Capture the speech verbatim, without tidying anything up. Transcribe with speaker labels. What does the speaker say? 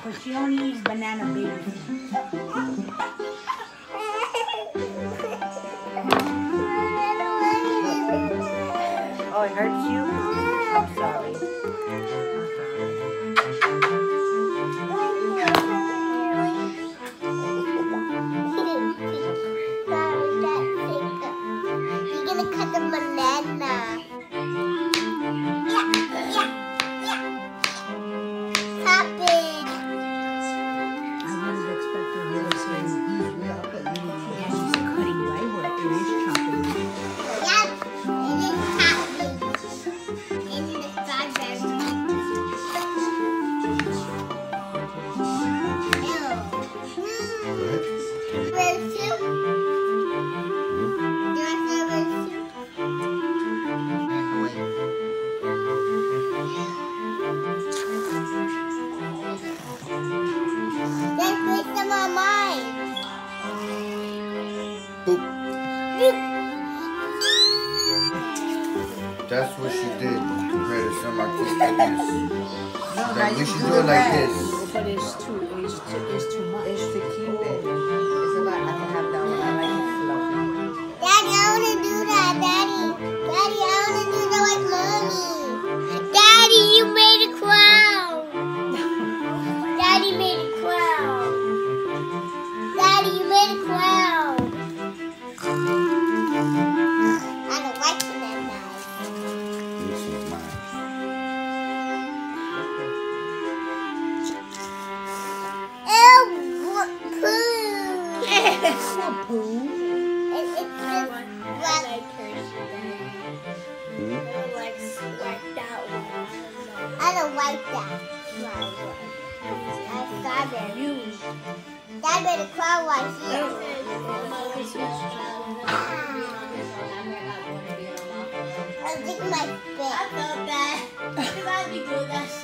Speaker 1: Because she only eats banana babies. Oh, it hurts you? I'm sorry.
Speaker 2: You're gonna cut the banana. Yeah, yeah, yeah. Stop it.
Speaker 1: I wouldn't expect her to say, yeah, she's cutting right where it is chopping.
Speaker 2: Yep, it is chopping. It's the strawberry. Ew. Red soup? Do I say red soup? Let's make some on mine.
Speaker 3: That's what she did compared to some artistic.
Speaker 1: No,
Speaker 3: Like, we should do it like this.
Speaker 1: But it's too, it's too, it's too much.
Speaker 4: It's to keep it. It's about, I can have that one. I like it fluffy.
Speaker 2: Daddy, I want to do that. Daddy, Daddy, I want to do that like mommy. Daddy, you made a crown. Daddy made a crown. Daddy, you made a crown. I don't like that knife.
Speaker 3: This is mine.
Speaker 2: Ew, what poo.
Speaker 1: It's not poo.
Speaker 2: It, it's just black.
Speaker 3: Hmm?
Speaker 2: I don't like that. That's strawberry. Dad made a crown right here. I think my spit.
Speaker 5: I felt that. It might be good. That's